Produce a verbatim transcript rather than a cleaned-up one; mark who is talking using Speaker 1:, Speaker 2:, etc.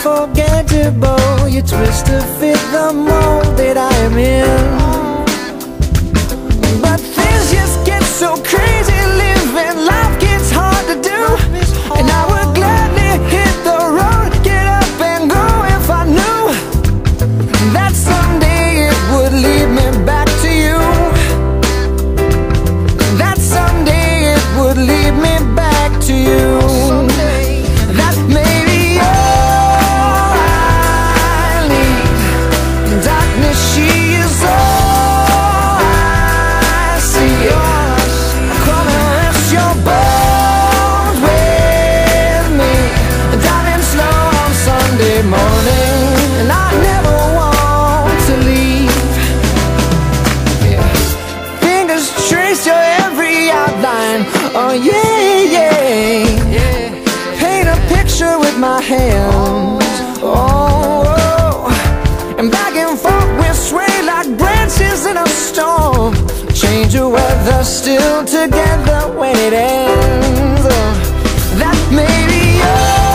Speaker 1: unforgettable. You twist to fit the mold that I am in. But things just get so crazy, living life gets hard to do. And I would gladly hit the road, get up and go if I knew that someday it would lead me back to you. That someday it would lead me back to you. That maybe all I need. Darkness, she is all I see. Come and rest your bones with me, driving slow on Sunday morning, and I never want to leave. Yeah. Fingers trace your every outline. Oh yeah, yeah. Paint a picture with my hands. Oh, oh. And back and forth we sway like branches in a storm. Change the weather, still together when it ends. Oh, that may be all